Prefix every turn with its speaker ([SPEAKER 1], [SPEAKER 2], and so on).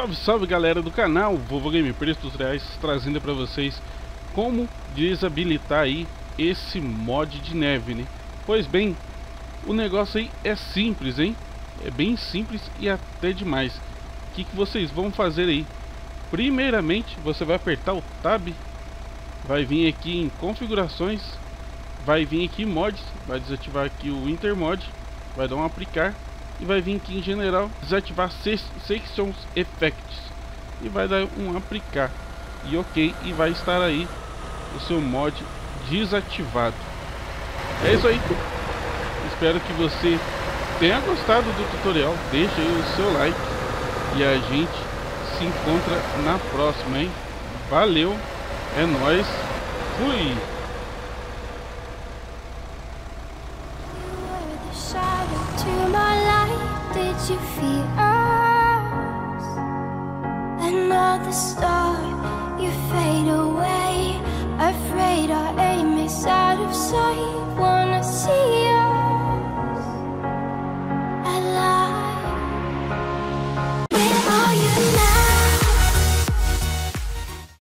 [SPEAKER 1] Salve, salve galera do canal Vovô Gameplays Tutoriais, trazendo para vocês como desabilitar aí esse mod de neve, né? Pois bem, o negócio aí é simples, hein? É bem simples e até demais. O que vocês vão fazer aí? Primeiramente, você vai apertar o Tab, vai vir aqui em configurações, vai vir aqui em mods, vai desativar aqui o Intermod, vai dar um aplicar e vai vir aqui em general, desativar Sections Effects e vai dar um aplicar e ok, e vai estar aí o seu mod desativado. É isso aí, espero que você tenha gostado do tutorial, deixa aí o seu like e a gente se encontra na próxima, hein? Valeu, é nóis, fui!
[SPEAKER 2] Did you feel us? Another star, you fade away. Afraid our aim is out of sight. One